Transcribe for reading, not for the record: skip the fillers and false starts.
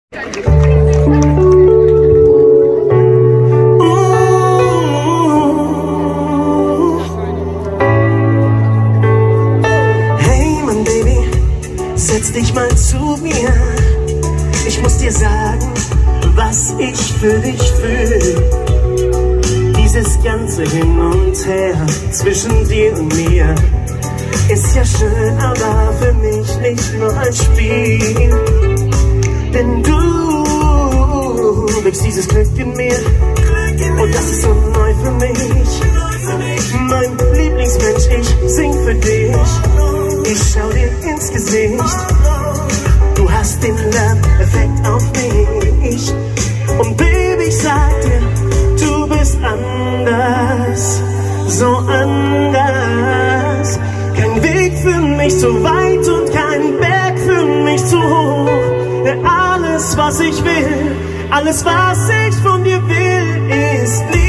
Hey, mein Baby, setz dich mal zu mir. Ich muss dir sagen, was ich für dich fühle. Dieses ganze Hin und Her zwischen dir und mir ist ja schön, aber für mich nicht nur ein Spiel. Denn du wächst dieses Glück in mir und das ist so neu für mich. Mein Lieblingsmensch, ich sing für dich. Ich schau dir ins Gesicht. Du hast den Love-Effekt auf mich. Und Baby, ich sag dir, du bist anders, so anders. Kein Weg für mich zu weit und kein Berg für mich zu hoch. Alles, was ich will, alles, was ich von dir will, ist Liebe.